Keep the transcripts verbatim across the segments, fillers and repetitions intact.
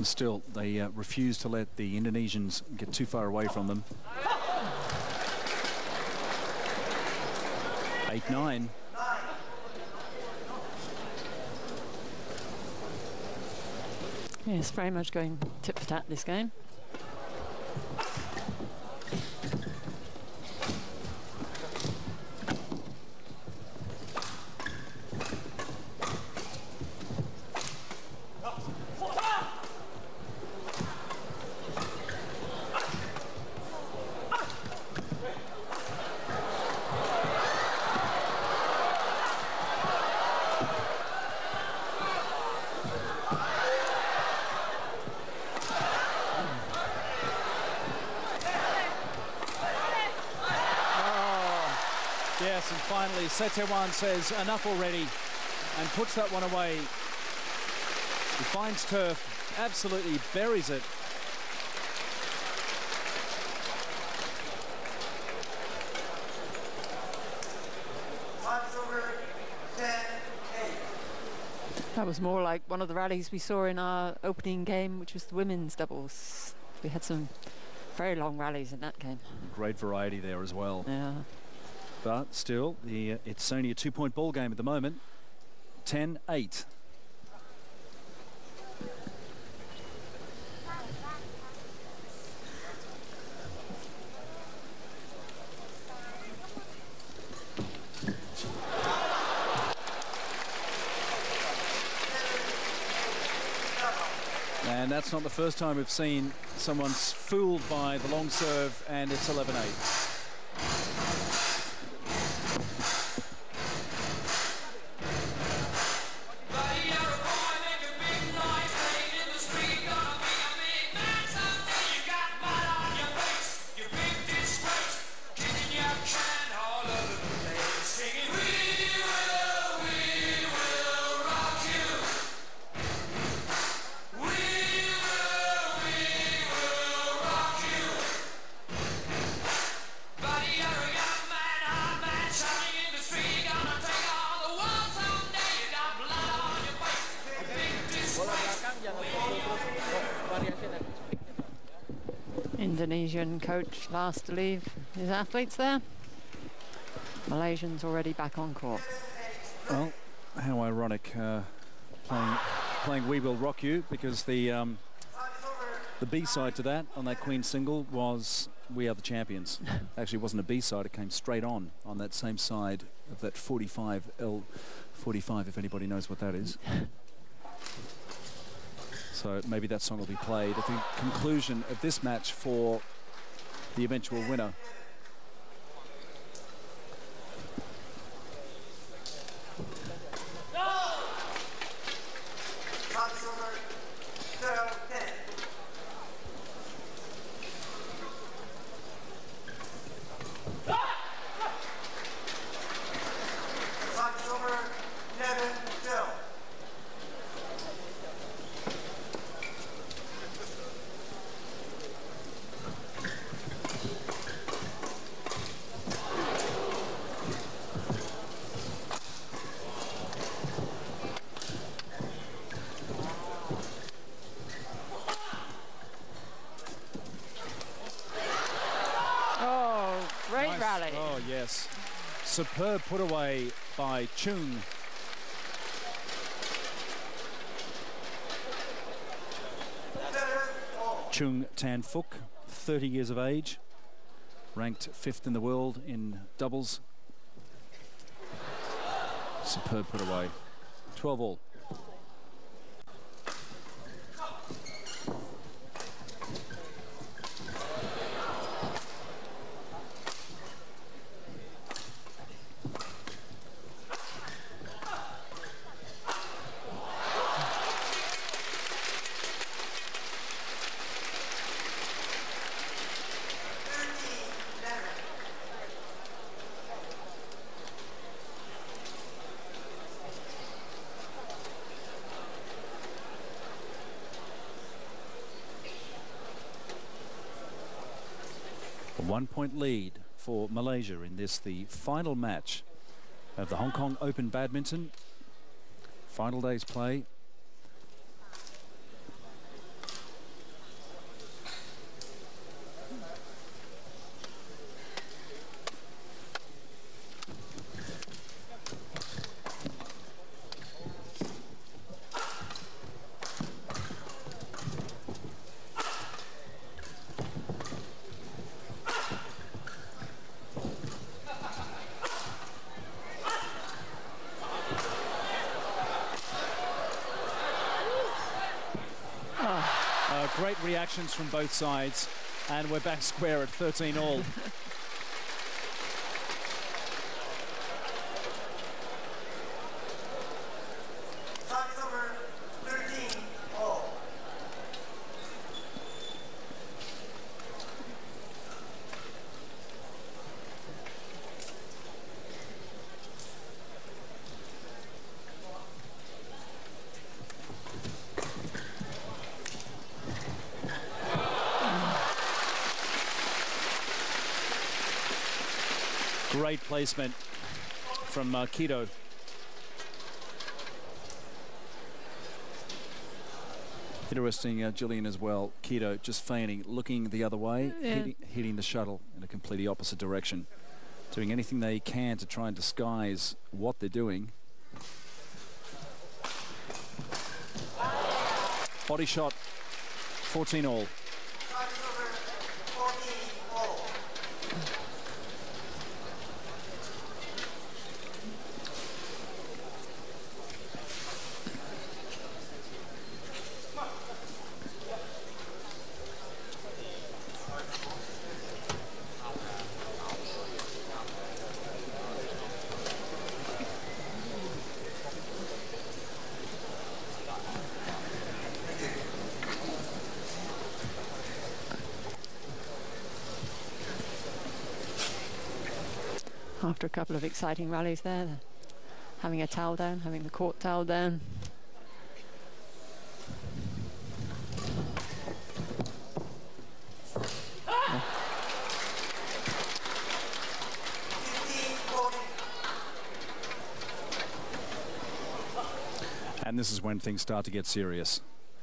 Still, they uh, refuse to let the Indonesians get too far away from them. eight nine. Yes, very much going tit for tat this game. Yes, and finally Setiawan says enough already and puts that one away. He finds turf, absolutely buries it. That was more like one of the rallies we saw in our opening game, which was the women's doubles. We had some very long rallies in that game. Great variety there as well. Yeah. But still, the, uh, it's only a two-point ball game at the moment. ten eight. And that's not the first time we've seen someone fooled by the long serve, and it's eleven eight. Indonesian coach last to leave his athletes there. Malaysians already back on court. Well, how ironic, uh, playing, playing We Will Rock You, because the um, the B-side to that on that Queen single was We Are the Champions. Actually, it wasn't a B-side, it came straight on on that same side of that forty-five L forty-five, if anybody knows what that is. So maybe that song will be played at the conclusion of this match for the eventual winner. Great rally. Oh, yes. Superb put away by Chung. Chung Tan Phuc, thirty years of age, ranked fifth in the world in doubles. Superb put away. twelve all. One-point lead for Malaysia in this, the final match of the Hong Kong Open Badminton. Final day's play. great reactions from both sides, and we're back square at thirteen all. Great placement from uh, Kido. Interesting, uh, Gillian, as well. Kido just feigning, looking the other way, yeah. hitting, hitting the shuttle in a completely opposite direction, doing anything they can to try and disguise what they're doing. Body shot, fourteen all. After a couple of exciting rallies there, having a towel down, having the court towel down. And this is when things start to get serious,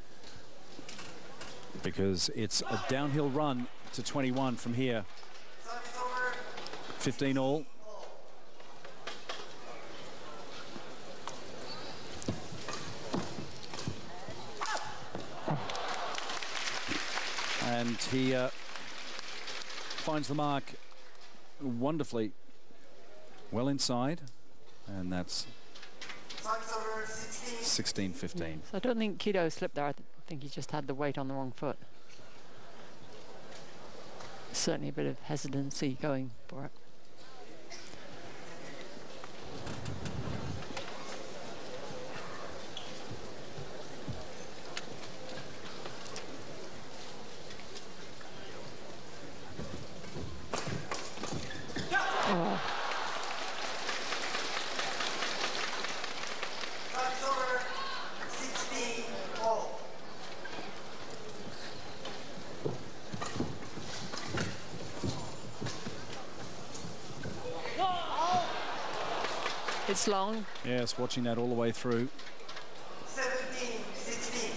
because it's a downhill run to twenty-one from here. fifteen all. And he uh, finds the mark wonderfully well inside, and that's sixteen fifteen. So I don't think Kido slipped there. I th think he just had the weight on the wrong foot. Certainly a bit of hesitancy going for it. Oh. It's long. Yes, watching that all the way through. seventeen sixteen.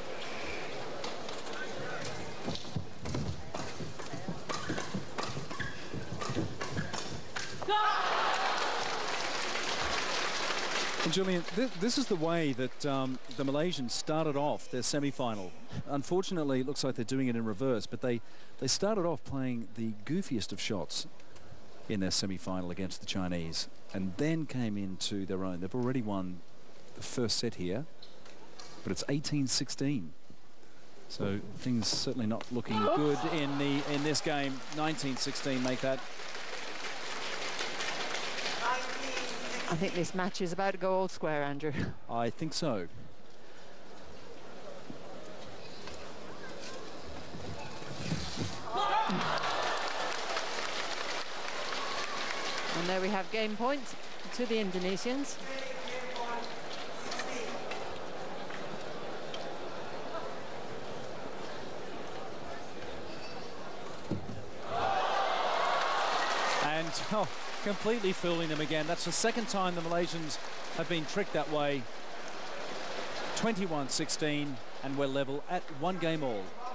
And Julian, th this is the way that um, the Malaysians started off their semi-final. Unfortunately, it looks like they're doing it in reverse, but they, they started off playing the goofiest of shots in their semi-final against the Chinese, and then came into their own. They've already won the first set here, but it's eighteen sixteen. So things certainly not looking good in the in this game. nineteen sixteen make that. I think this match is about to go old square, Andrew. I think so. And there we have game point to the Indonesians. And oh, completely fooling them again. That's the second time the Malaysians have been tricked that way. twenty-one sixteen, and we're level at one game all.